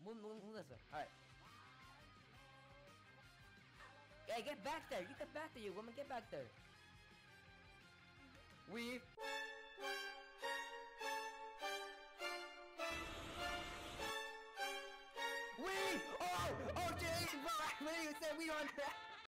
Move this way. Alright. Hey, get back there! Get back there, you woman! Get back there! Weave!